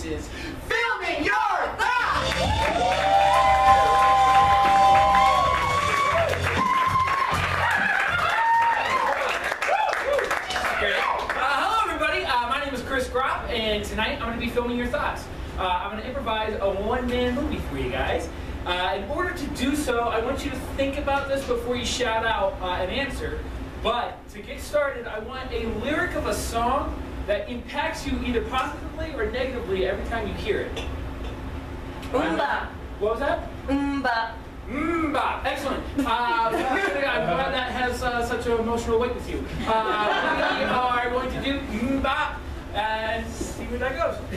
is Filming Your Thoughts! Hello everybody, my name is Chris Gropp, and tonight I'm going to be filming your thoughts. I'm going to improvise a one-man movie for you guys. In order to do so, I want you to think about this before you shout out an answer. But to get started, I want a lyric of a song that impacts you either positively or negatively every time you hear it. Mmba. What was that? Mmba. Mmba. Excellent. I'm glad that has such an emotional weight with you. We are going to do Mmba and see where that goes.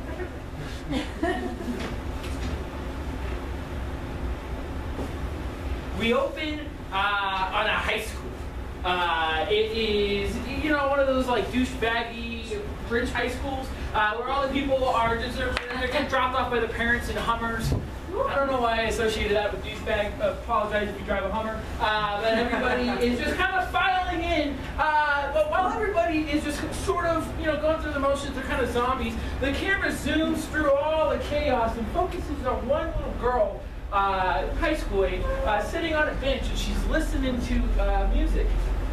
We open on a high school. It is, you know, one of those like douchebaggy rich high schools where all the people are just they're getting dropped off by the parents in Hummers. I don't know why I associated that with douchebag. Apologize if you drive a Hummer. But everybody is just kind of filing in. But while everybody is just sort of, you know, going through the motions, they're kind of zombies. The camera zooms through all the chaos and focuses on one little girl, high school age, sitting on a bench, and she's listening to music.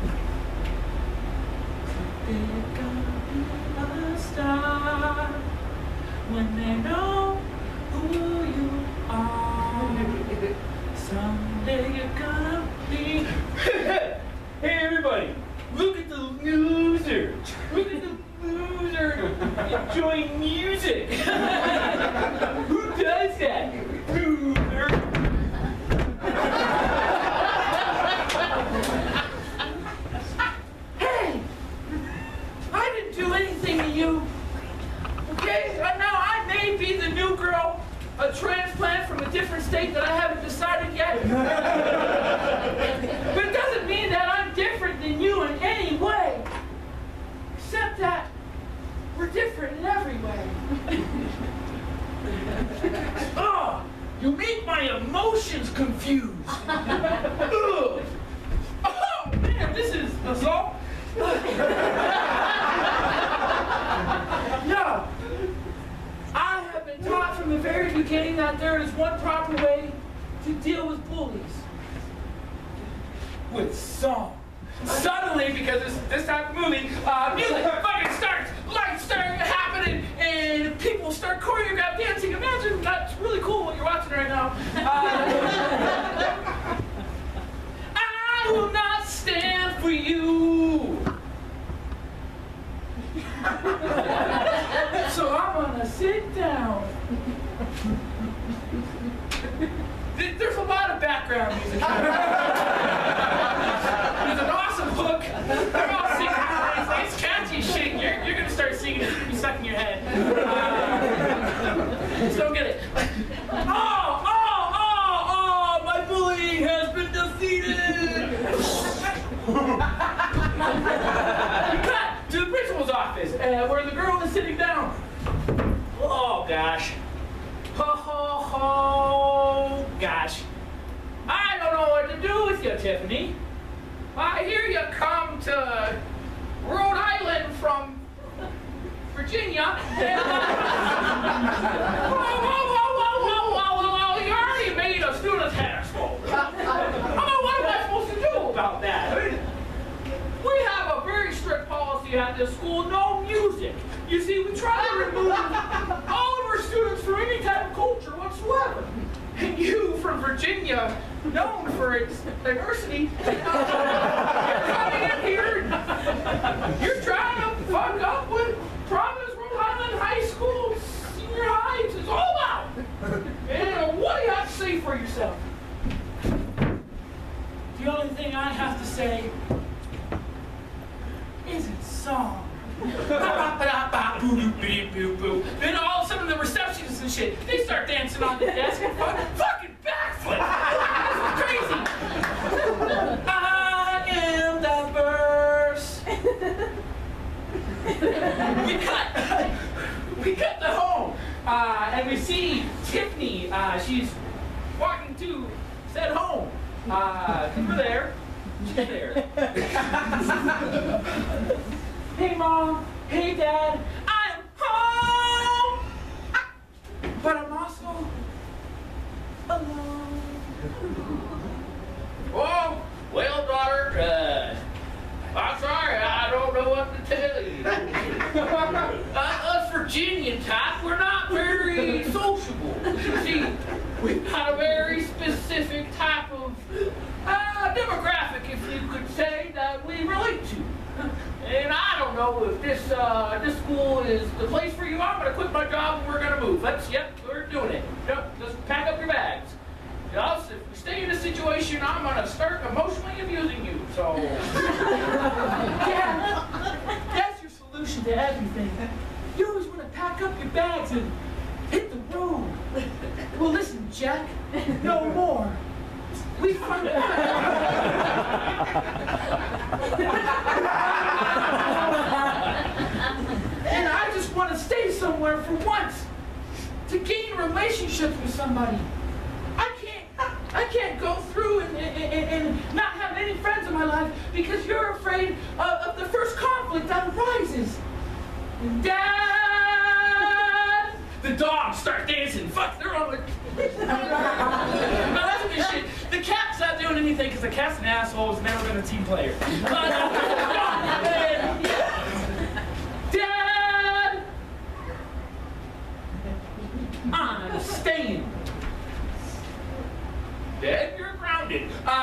They're gonna be a star when they know who you are. Someday you're gonna be. Hey everybody, look at the loser. Look at the loser enjoying music. Who does that? Loser. Hey, I didn't do anything to you. Okay, now I may be the new girl, a transplant from a different state that I haven't decided yet. But it doesn't mean that I'm different than you in any way. Except that we're different in every way. Oh, you make my emotions confused. Ugh. Oh man, this is assault. No. I have been taught from the very beginning that there is one proper way to deal with bullies. With song. Suddenly, because it's this type of movie, music fucking starts, lights start happening, and people start choreographed dancing. Imagine that's really cool what you're watching right now. I will not stand for you. So I'm gonna sit down. There's a lot of background music. There's an awesome hook. They're all singing. It's catchy shit. You're gonna start singing. It's gonna be stuck in your head. Just don't get it. Oh! My bullying has been defeated. Cut to the principal's office, where the girl is sitting down. Oh gosh. Oh gosh. I don't know what to do with you, Tiffany. I hear you come to Rhode Island from Virginia. Whoa, you already made a student's hair skull. What am I supposed to do about that? We have a very strict policy at this school, no music. You see, we try to remove all of our students from any type of culture whatsoever. And you, from Virginia, known for its diversity, you're coming in here, you're trying to fuck up what Providence, Rhode Island High School Senior High is all about. And what do you have to say for yourself? The only thing I have to say is it's song. Then all of a sudden the receptionists and shit, they start dancing on the desk and fucking backflip. This is crazy. I am diverse. We cut to home, and we see Tiffany. She's walking to said home. We're there. She's there. Hey, Mom. Hey, Dad. I'm home. but I'm also alone. Oh, well, daughter, I'm sorry, I don't know what to tell you. Us Virginian type, we're not very sociable. You see, we've got a very specific type of demographic, if you could say, that we relate to. And I don't know if this school is the place for you. I'm going to quit my job and we're going to move. We're doing it. Yep, just pack up your bags. If we stay in this situation, I'm going to start emotionally abusing you. So, yeah, that's your solution to everything. You always want to pack up your bags and hit the road. Well, listen, Jack, no more. We find and I just want to stay somewhere for once to gain relationships with somebody. I can't go through and not have any friends in my life because you're afraid of the first conflict that arises. Dad! The dogs start dancing. Fuck, they're on the... No, that's a good shit. The cat's not doing anything because the cat's an asshole who's never been a team player. Dad! I'm staying. Dad, you're grounded.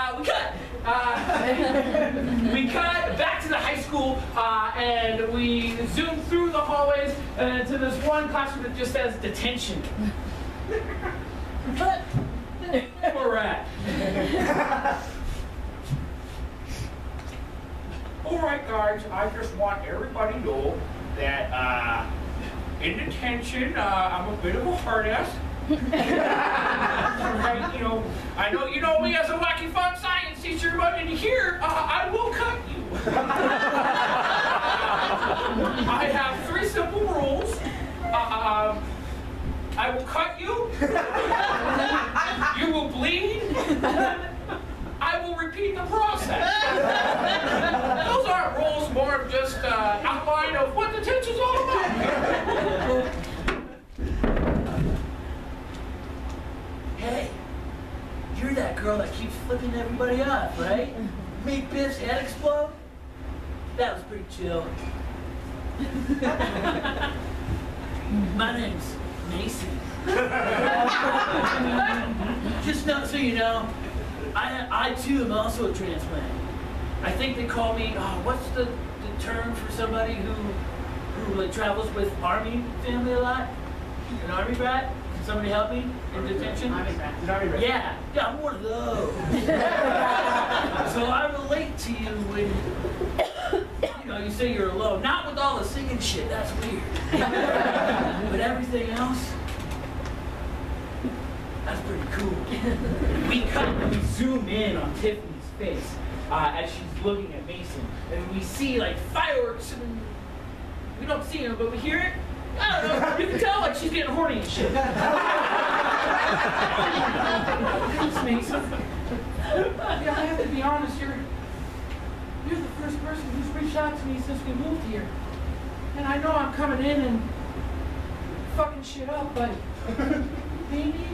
We cut back to the high school, and we zoom through the hallways to this one classroom that just says detention. Where we're at. All right, guys. I just want everybody to know that in detention, I'm a bit of a hard ass. Right, I know you know me as a wacky fun science teacher, but in here, I will cut you. I have 3 simple rules. I will cut you. You will bleed. I will repeat the process. Those aren't rules, more of just outline of what detention's all about. Hey, you're that girl that keeps flipping everybody off, right? Made Biff's head explode? That was pretty chill. My name's Mason. Just so you know, I too am also a transplant. I think they call me, what's the term for somebody who like travels with Army family a lot? An Army brat? Can somebody help me in detention? Army brat. Yeah, I'm one of those. So I relate to you when you say you're alone. Not with all the singing shit, that's weird. But everything else, that's pretty cool. We zoom in on Tiffany's face as she's looking at Mason, and we see like fireworks, and we don't see them, but we hear it. I don't know. You can tell like she's getting horny and shit. Thanks, Mason. Yeah, I have to be honest. You're the first person who's reached out to me since we moved here, and I know I'm coming in and fucking shit up, but maybe,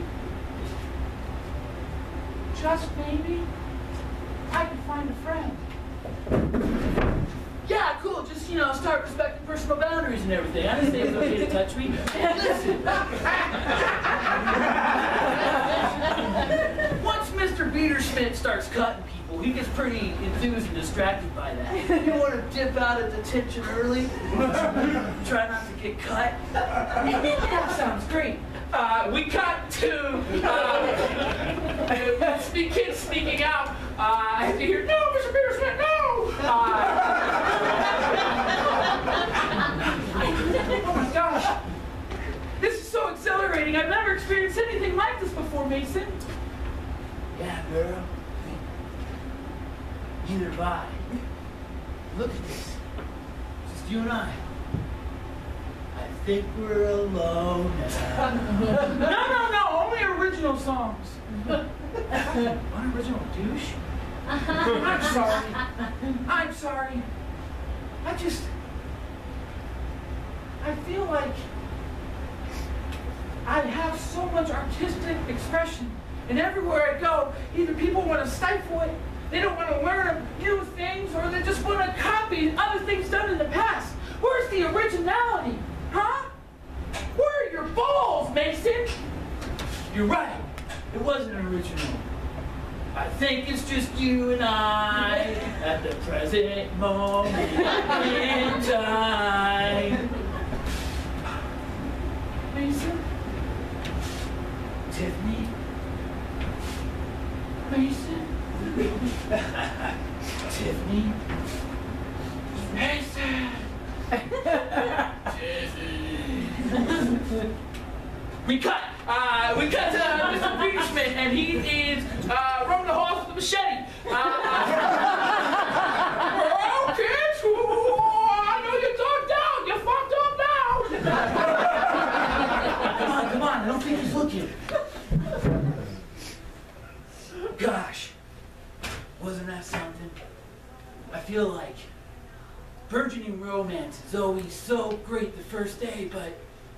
just maybe, I can find a friend. Yeah, cool. Just, start respecting personal boundaries and everything. I didn't say it was okay to touch me. Listen. Once Mr. Biederschmidt starts cutting people, he gets pretty enthused and distracted by that. You want to dip out of detention early? Try not to get cut? That sounds great. We cut to kids sneaking out. I have to hear, no, Mr. Biederschmidt, no! Oh my gosh. This is so exhilarating. I've never experienced anything like this before, Mason. Yeah, girl. Neither have I. Look at this. Just you and I. I think we're alone now. No. Only original songs. One original douche? I'm sorry. I feel like I have so much artistic expression, and everywhere I go, either people want to stifle it, they don't want to learn new things, or they just want to copy other things done in the past. Where's the originality? Huh? Where are your balls, Mason? You're right. It wasn't original. I think it's just you and I at the present moment in time. Mason? Tiffany? Mason? Tiffany? Mason! We cut to Mr. Peterschmidt, and he is roaming the halls with a machete. Well, kids, I know you dug down. You fucked up now. Come on, I don't think he's looking. Gosh, wasn't that something? I feel like burgeoning romance is always so great the first day, but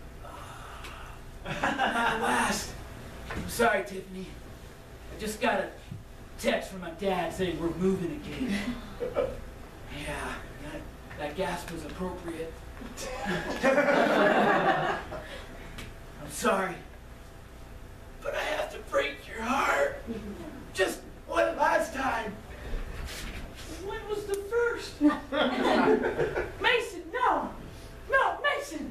at last. I'm sorry, Tiffany. I just got a text from my dad saying we're moving again. Yeah, that gasp was appropriate. I'm sorry, but I have to break your heart. Just one last time. When was the first? Mason, no! No, Mason!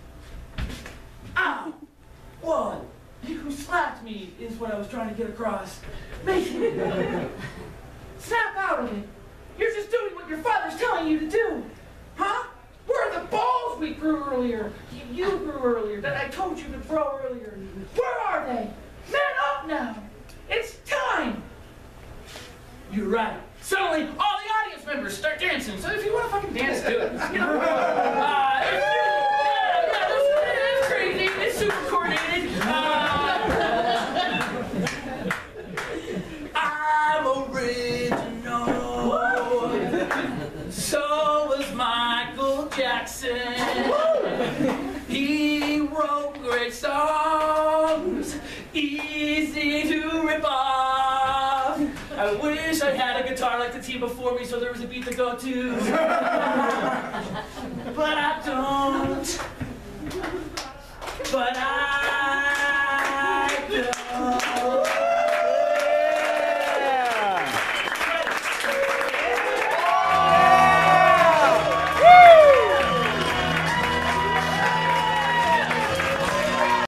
Ow! Whoa! You slapped me, is what I was trying to get across. Mason! Snap out of it! You're just doing what your father's telling you to do! Huh? Where are the balls we grew earlier? You grew earlier, that I told you to grow earlier. Where are they? Man up now! It's time! You're right. Suddenly, all the audience members start dancing. So if you want to fucking dance, do it. You know? It's crazy. It's super coordinated. I'm original. So was Michael Jackson. He wrote great songs, easy to rip off. I wish I had a guitar like the team before me so there was a beat to go to. But I don't. But I